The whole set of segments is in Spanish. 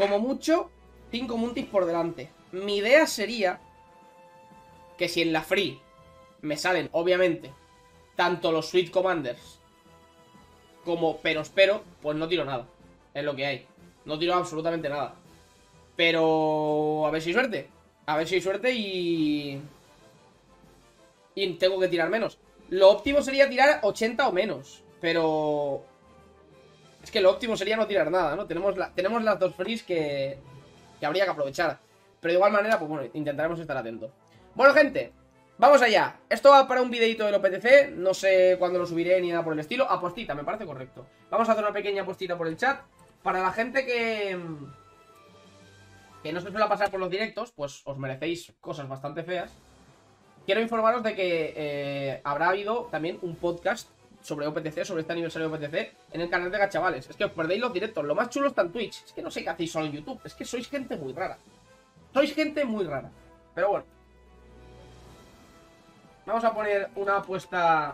como mucho 5 multis por delante. Mi idea sería que si en la free me salen, obviamente, tanto los Sweet Commanders como Perospero, pues no tiro nada. Es lo que hay. No tiro absolutamente nada. Pero a ver si hay suerte. A ver si hay suerte y tengo que tirar menos. Lo óptimo sería tirar 80 o menos. Pero es que lo óptimo sería no tirar nada, ¿no? Tenemos las dos frees que habría que aprovechar. Pero de igual manera, pues bueno, intentaremos estar atentos. Bueno, gente, vamos allá. Esto va para un videito del OPTC. No sé cuándo lo subiré ni nada por el estilo. Apostita, me parece correcto. Vamos a hacer una pequeña apostita por el chat. Para la gente que no se suele pasar por los directos, pues os merecéis cosas bastante feas. Quiero informaros de que habrá habido también un podcast sobre OPTC, sobre este aniversario de OPTC, en el canal de Gachavales. Es que os perdéis los directos. Lo más chulo está en Twitch. Es que no sé qué hacéis solo en YouTube. Es que sois gente muy rara. Sois gente muy rara. Pero bueno. Vamos a poner una apuesta.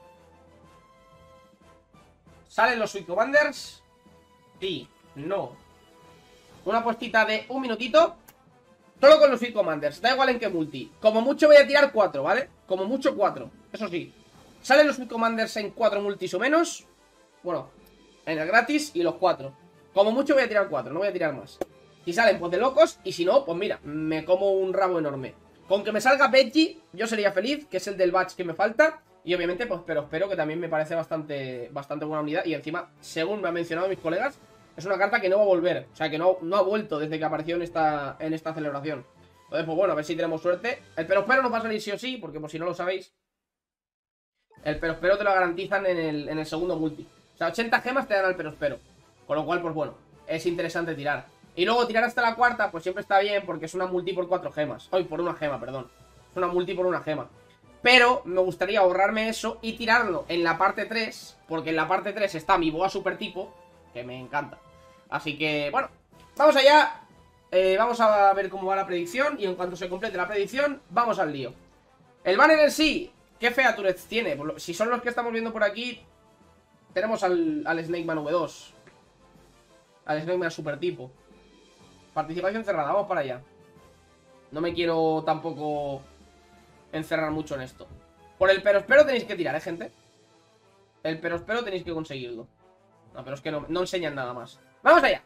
¿Salen los Sweet Commanders? Sí, no. Una apuestita de un minutito. Solo con los Sweet Commanders, da igual en qué multi. Como mucho voy a tirar 4, ¿vale? Como mucho 4, eso sí. Salen los Sweet Commanders en 4 multis o menos. Bueno, en el gratis y los 4. Como mucho voy a tirar 4, no voy a tirar más. Si salen, pues de locos. Y si no, pues mira, me como un rabo enorme. Con que me salga Veggie, yo sería feliz, que es el del batch que me falta. Y obviamente, pues pero espero que también me parece bastante buena unidad. Y encima, según me han mencionado mis colegas, es una carta que no va a volver. O sea, que no ha vuelto desde que apareció en esta celebración. Entonces, pues bueno, a ver si tenemos suerte. El Perospero nos va a salir sí o sí, porque por si no lo sabéis, el Perospero te lo garantizan en el segundo multi. O sea, 80 gemas te dan al Perospero. Con lo cual, pues bueno, es interesante tirar. Y luego tirar hasta la cuarta, pues siempre está bien, porque es una multi por 4 gemas. Ay, por una gema, perdón. Es una multi por una gema. Pero me gustaría ahorrarme eso y tirarlo en la parte 3, porque en la parte 3 está mi boa super tipo, que me encanta. Así que, bueno, vamos allá. Vamos a ver cómo va la predicción. Y en cuanto se complete la predicción, vamos al lío. El banner en sí, ¿qué features tiene? Si son los que estamos viendo por aquí, tenemos al Snakeman V2, al Snakeman super tipo. Participación cerrada, vamos para allá. No me quiero tampoco encerrar mucho en esto. Por el Perospero tenéis que tirar, gente. El Perospero tenéis que conseguirlo. No, pero es que no enseñan nada más. ¡Vamos allá!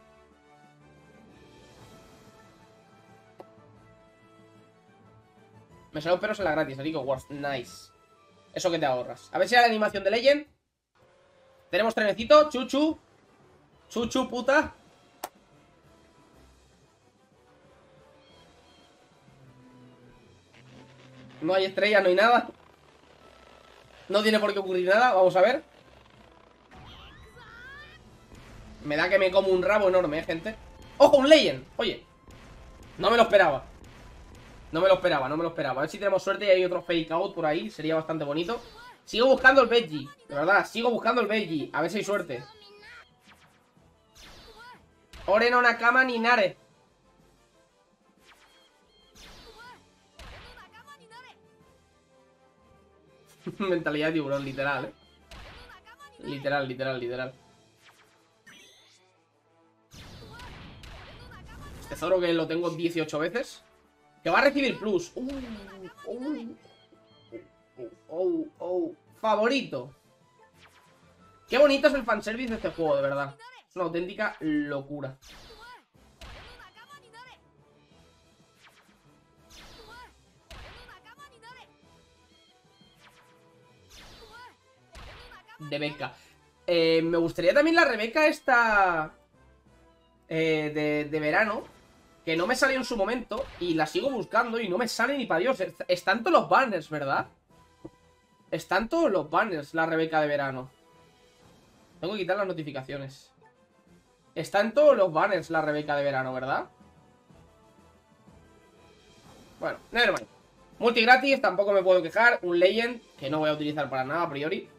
Me salió peros en la gratis, digo, Wars, nice. Eso que te ahorras. A ver si era la animación de Legend. Tenemos trenecito, chuchu. Chuchu, puta. No hay estrella, no hay nada. No tiene por qué ocurrir nada, vamos a ver. Me da que me como un rabo enorme, gente. ¡Ojo, un Legend! Oye, no me lo esperaba. No me lo esperaba. A ver si tenemos suerte y hay otro fake out por ahí. Sería bastante bonito. Sigo buscando el Veggie, de verdad, sigo buscando el Veggie. A ver si hay suerte. Ore no Nakama ni Nare. Mentalidad de tiburón, literal, Literal. Este Zoro que lo tengo 18 veces. Que va a recibir plus. Favorito. Qué bonito es el fanservice de este juego, de verdad. Es una auténtica locura. De Beca. Me gustaría también la Rebeca esta de verano, que no me salió en su momento y la sigo buscando y no me sale ni para Dios. Están todos los banners, ¿verdad? Están todos los banners la Rebeca de verano. Tengo que quitar las notificaciones. Están todos los banners la Rebeca de verano, ¿verdad? Bueno, nevermind. Multi gratis, tampoco me puedo quejar. Un Legend, que no voy a utilizar para nada a priori.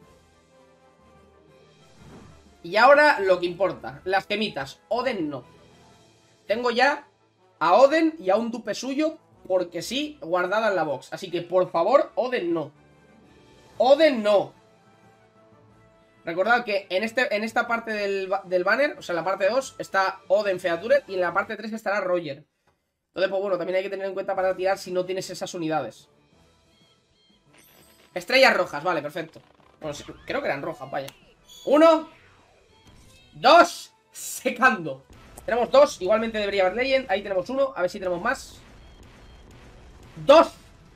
Y ahora lo que importa, las gemitas. Oden no. Tengo ya a Oden y a un dupe suyo, porque sí, guardada en la box. Así que por favor, Oden no. Oden no. Recordad que en esta parte del banner, o sea, en la parte 2, está Oden Featured y en la parte 3 estará Roger. Entonces, pues bueno, también hay que tener en cuenta para tirar si no tienes esas unidades. Estrellas rojas, vale, perfecto. Bueno, sí, creo que eran rojas, vaya. 1, 2, secando. Tenemos 2, igualmente debería haber Legend. Ahí tenemos 1, a ver si tenemos más. 2.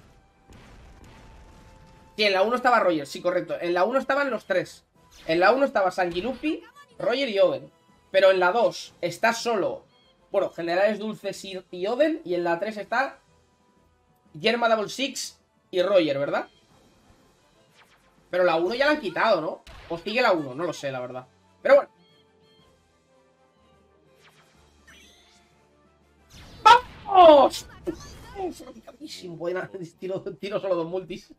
Sí, en la 1 estaba Roger, sí, correcto. En la 1 estaban los 3. En la 1 estaba Sanji, Luffy, Roger y Oden. Pero en la 2 está solo, bueno, Generales Dulces y Oden. Y en la 3 está Yerma Double Six y Roger, ¿verdad? Pero la 1 ya la han quitado, ¿no? O sigue la 1, no lo sé, la verdad. Pero bueno. ¡Vamos! Buena, tiro solo 2 multis.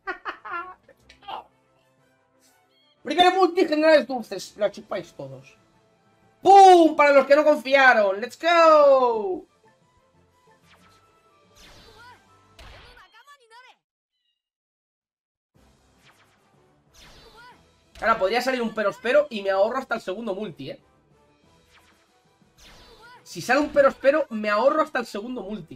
Primero multi, Generales Dulces. La chupáis todos. ¡Pum! Para los que no confiaron. ¡Let's go! Ahora podría salir un perospero y me ahorro hasta el segundo multi, ¿eh? Si sale un perospero, me ahorro hasta el segundo multi.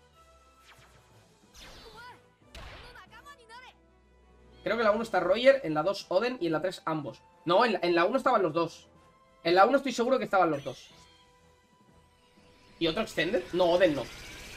Creo que en la 1 está Roger, en la 2 Oden y en la 3 ambos. No, en la 1 estaban los dos. En la 1 estoy seguro que estaban los dos. ¿Y otro Extended? No, Oden no.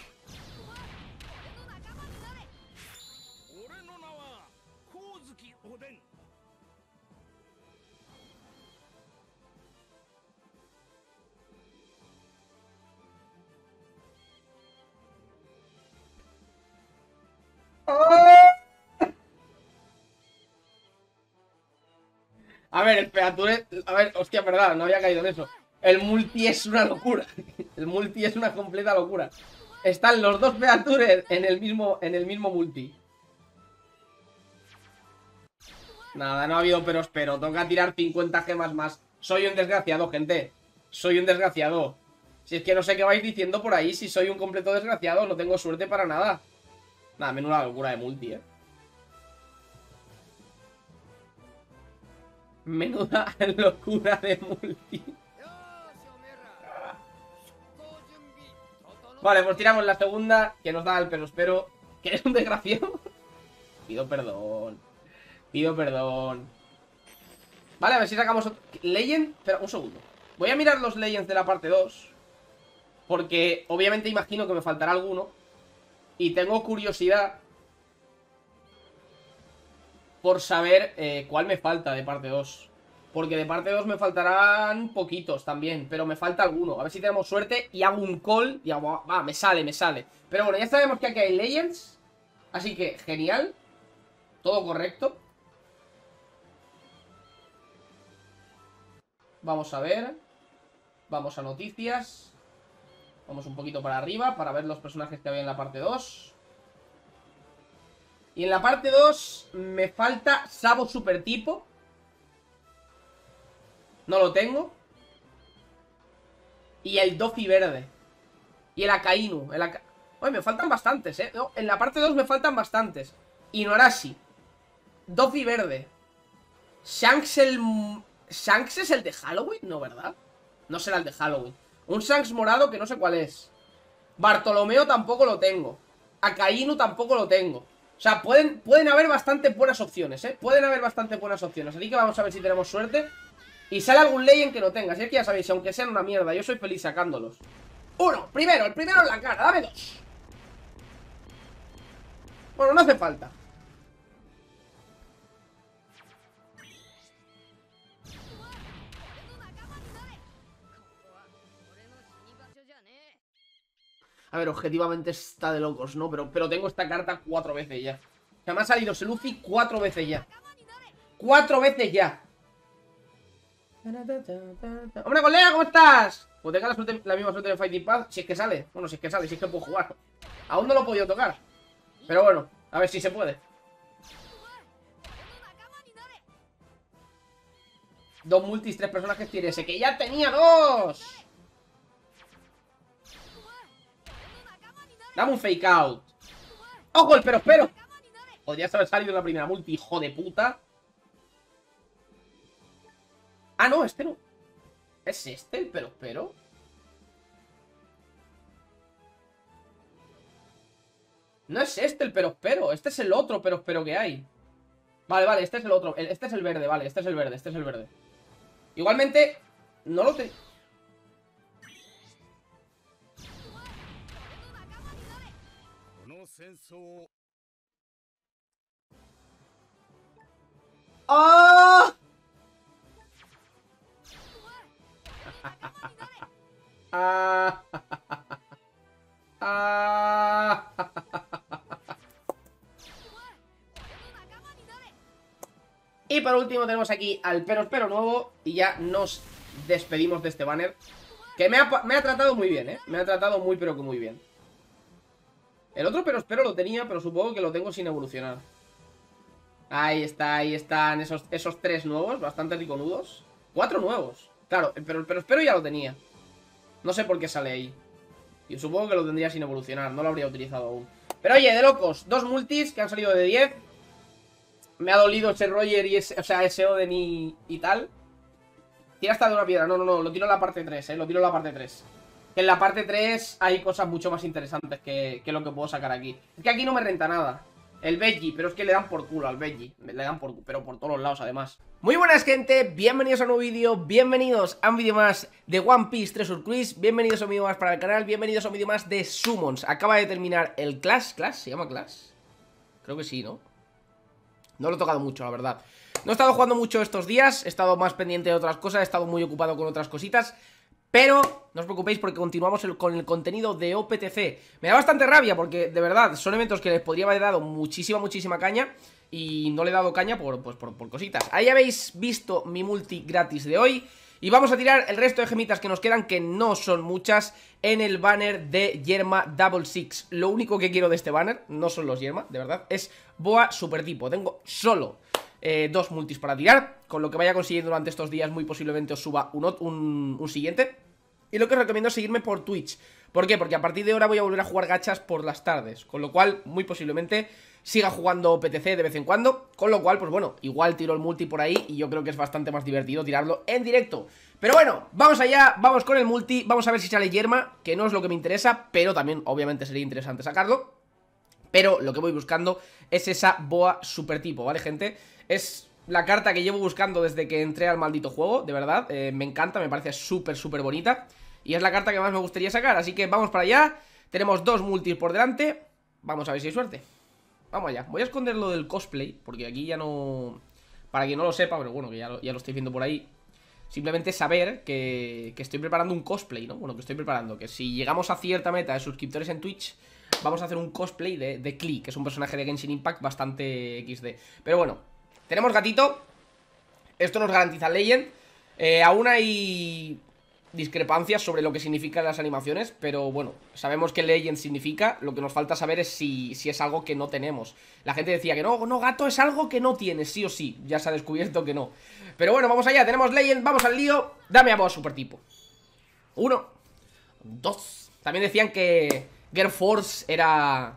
A ver, el Featured... A ver, hostia, verdad, no había caído en eso. El multi es una locura. El multi es una completa locura. Están los dos Featured en el mismo multi. Nada, no ha habido pero. Toca tirar 50 gemas más. Soy un desgraciado, gente. Soy un desgraciado. Si es que no sé qué vais diciendo por ahí. Si soy un completo desgraciado, no tengo suerte para nada. Nada, menuda locura de multi, Menuda locura de multi. Vale, pues tiramos la segunda, que nos da el perospero. Que eres un desgraciado. Pido perdón. Pido perdón. Vale, a ver si sacamos otro. Legend. Espera, un segundo. Voy a mirar los Legends de la parte 2. Porque obviamente imagino que me faltará alguno. Y tengo curiosidad por saber cuál me falta de parte 2. Porque de parte 2 me faltarán poquitos también. Pero me falta alguno. A ver si tenemos suerte y hago un call. Y hago, va, me sale. Pero bueno, ya sabemos que aquí hay Legends. Así que, genial. Todo correcto. Vamos a ver. Vamos a noticias. Vamos un poquito para arriba para ver los personajes que había en la parte 2. Y en la parte 2 me falta Sabo Super Tipo. No lo tengo. Y el Doffy verde. Y el Akainu. Oye, me faltan bastantes, No, en la parte 2 me faltan bastantes. Inuarashi. Doffy verde. Shanks ¿Shanks es el de Halloween? No, ¿verdad? No será el de Halloween. Un Shanks morado que no sé cuál es. Bartolomeo tampoco lo tengo. Akainu tampoco lo tengo. O sea, pueden haber bastante buenas opciones, Pueden haber bastante buenas opciones. Así que vamos a ver si tenemos suerte. Y sale algún Legend que no tenga. Si es que ya sabéis, aunque sean una mierda, yo soy feliz sacándolos. El primero en la cara, dame 2. Bueno, no hace falta. A ver, objetivamente está de locos, ¿no? Pero tengo esta carta 4 veces ya. O sea, me ha salido ese Luffy 4 veces ya. 4 veces ya. ¡Hombre, colega! ¿Cómo estás? Pues tenga la misma suerte de Fighting Path. Si es que sale. Bueno, si es que sale, si es que puedo jugar. Aún no lo he podido tocar. Pero bueno, a ver si se puede. 2 multis, 3 personajes tiene ese. ¡Que ya tenía 2! Dame un fake out. ¡Ojo, el pero! Podrías haber salido en la primera multi, hijo de puta. Ah, no, este no. ¿Es este el Perospero? No es este el Perospero. Este es el otro Perospero que hay. Vale, vale, este es el otro. Este es el verde, vale, este es el verde, este es el verde. Igualmente, no lo te... ¡Ah! ¡Ah! ¡Ah! Y por último tenemos aquí al Perospero nuevo. Y ya nos despedimos de este banner, que me ha tratado muy bien, me ha tratado muy pero que muy bien. El otro Perospero lo tenía, pero supongo que lo tengo sin evolucionar. Ahí está, ahí están esos 3 nuevos, bastante riconudos. 4 nuevos. Claro, pero el Perospero ya lo tenía. No sé por qué sale ahí. Y supongo que lo tendría sin evolucionar, no lo habría utilizado aún. Pero oye, de locos, 2 multis que han salido de 10. Me ha dolido ese Roger y ese, o sea, ese Oden y tal. Tira hasta de una piedra, no, lo tiro en la parte 3, lo tiro en la parte 3. Que en la parte 3 hay cosas mucho más interesantes que lo que puedo sacar aquí. Es que aquí no me renta nada. El Veggie, pero es que le dan por culo al Veggie. Le dan por culo, pero por todos los lados además. Muy buenas, gente, bienvenidos a un nuevo vídeo. Bienvenidos a un vídeo más de One Piece Treasure Cruise. Bienvenidos a un vídeo más para el canal. Bienvenidos a un vídeo más de Summons. Acaba de terminar el Clash. ¿Clash? ¿Se llama Clash? Creo que sí, ¿no? No lo he tocado mucho, la verdad. No he estado jugando mucho estos días. He estado más pendiente de otras cosas. He estado muy ocupado con otras cositas. Pero no os preocupéis porque continuamos con el contenido de OPTC. Me da bastante rabia porque, de verdad, son eventos que les podría haber dado muchísima caña. Y no le he dado caña por cositas. Ahí habéis visto mi multi gratis de hoy. Y vamos a tirar el resto de gemitas que nos quedan, que no son muchas, en el banner de Yerma Double Six. Lo único que quiero de este banner, no son los Yerma, de verdad, es Boa Super Tipo. Tengo solo 2 multis para tirar. Con lo que vaya consiguiendo durante estos días, muy posiblemente os suba un siguiente. Y lo que os recomiendo es seguirme por Twitch. ¿Por qué? Porque a partir de ahora voy a volver a jugar gachas por las tardes. Con lo cual, muy posiblemente siga jugando PTC de vez en cuando. Con lo cual, pues bueno, igual tiro el multi por ahí. Y yo creo que es bastante más divertido tirarlo en directo. Pero bueno, vamos allá, vamos con el multi. Vamos a ver si sale Yerma, que no es lo que me interesa, pero también obviamente sería interesante sacarlo. Pero lo que voy buscando es esa Boa Super Tipo, ¿vale, gente? Es la carta que llevo buscando desde que entré al maldito juego, de verdad. Me encanta, me parece súper bonita. Y es la carta que más me gustaría sacar, así que vamos para allá. Tenemos 2 multis por delante. Vamos a ver si hay suerte. Vamos allá, voy a esconder lo del cosplay, porque aquí ya no... Para quien no lo sepa, pero bueno, que ya lo estáis viendo por ahí. Simplemente saber que estoy preparando un cosplay, ¿no? Bueno, que estoy preparando, que si llegamos a cierta meta de suscriptores en Twitch, vamos a hacer un cosplay de Klee, que es un personaje de Genshin Impact bastante XD. Pero bueno, tenemos gatito. Esto nos garantiza Legend. Aún hay discrepancias sobre lo que significan las animaciones, pero bueno, sabemos que Legend significa. Lo que nos falta saber es si es algo que no tenemos. La gente decía que no, gato es algo que no tienes, sí o sí. Ya se ha descubierto que no. Pero bueno, vamos allá, tenemos Legend, vamos al lío. Dame a Boa Super Tipo. 1, 2. También decían que Girl Force era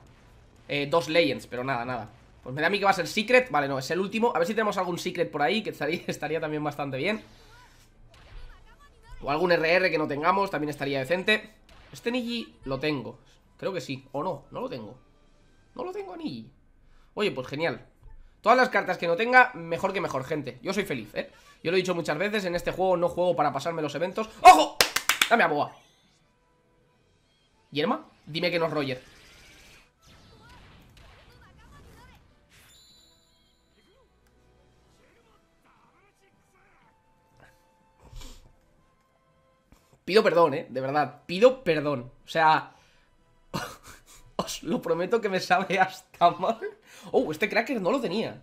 2 Legends, pero nada. Pues me da a mí que va a ser Secret. Vale, no, es el último. A ver si tenemos algún Secret por ahí, que estaría también bastante bien. O algún RR que no tengamos, también estaría decente. Este Niji lo tengo, creo que sí, o no, no lo tengo. No lo tengo a Niji. Oye, pues genial. Todas las cartas que no tenga, mejor que mejor, gente. Yo soy feliz, Yo lo he dicho muchas veces, en este juego no juego para pasarme los eventos. ¡Ojo! Dame a Boa. ¿Yerma? Dime que no es Roger. Pido perdón, de verdad, pido perdón. O sea, os lo prometo que me sabe hasta mal. Oh, este Cracker no lo tenía.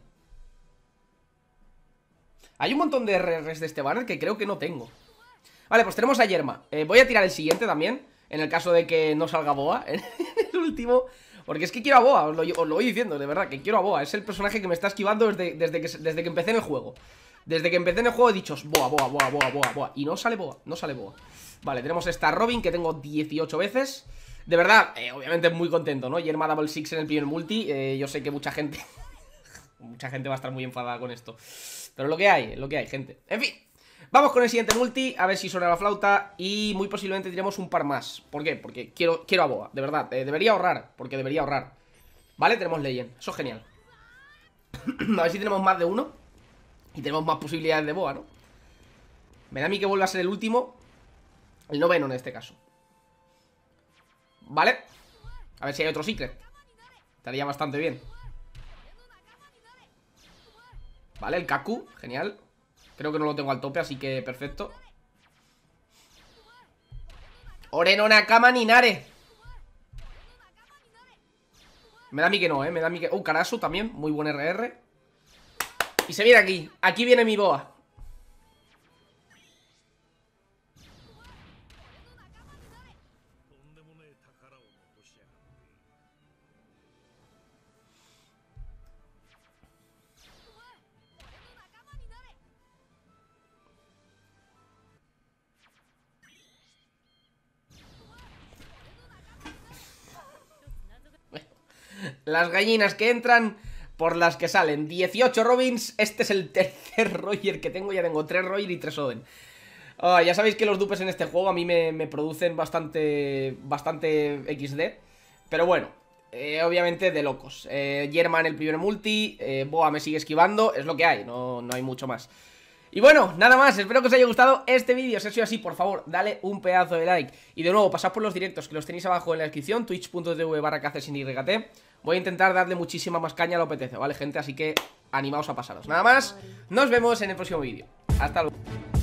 Hay un montón de RRs de este banner que creo que no tengo. Vale, pues tenemos a Yerma. Voy a tirar el siguiente también, en el caso de que no salga Boa en el último. Porque es que quiero a Boa, os lo voy diciendo, de verdad, que quiero a Boa. Es el personaje que me está esquivando desde que empecé en el juego. Desde que empecé en el juego he dicho Boa. Y no sale Boa, no sale Boa. Vale, tenemos esta Robin que tengo 18 veces. De verdad, obviamente muy contento, ¿no? Yerma Double Six en el primer multi. Yo sé que mucha gente va a estar muy enfadada con esto. Pero lo que hay, gente. En fin, Vamos con el siguiente multi, a ver si suena la flauta. Y muy posiblemente tiremos un par más. ¿Por qué? Porque quiero a Boa, de verdad. Debería ahorrar, porque debería ahorrar. Vale, tenemos Legend, eso es genial. A ver si tenemos más de uno y tenemos más posibilidades de Boa, ¿no? Me da a mí que vuelva a ser el último. El noveno en este caso. Vale. A ver si hay otro secret. Estaría bastante bien. Vale, el Kaku, genial. Creo que no lo tengo al tope, así que perfecto. Ore no Nakama ni Nare. Me da a mí que no, me da a mí que... Karasu también, muy buen RR. Y se viene aquí. Aquí viene mi Boa. Las gallinas que entran por las que salen. 18 Robins. Este es el tercer Roger que tengo. Ya tengo 3 Roger y 3 Oden. Ya sabéis que los dupes en este juego a mí me producen bastante XD. Pero bueno, obviamente de locos. Yerma en el primer multi. Boa me sigue esquivando. Es lo que hay, no hay mucho más. Y bueno, nada más, espero que os haya gustado este vídeo. Si ha sido así, por favor, dale un pedazo de like. Y de nuevo, pasad por los directos que los tenéis abajo en la descripción, twitch.tv/KCSinYT. Voy a intentar darle muchísima más caña a lo apetece, ¿vale, gente? Así que animaos a pasaros. Nada más, nos vemos en el próximo vídeo. Hasta luego.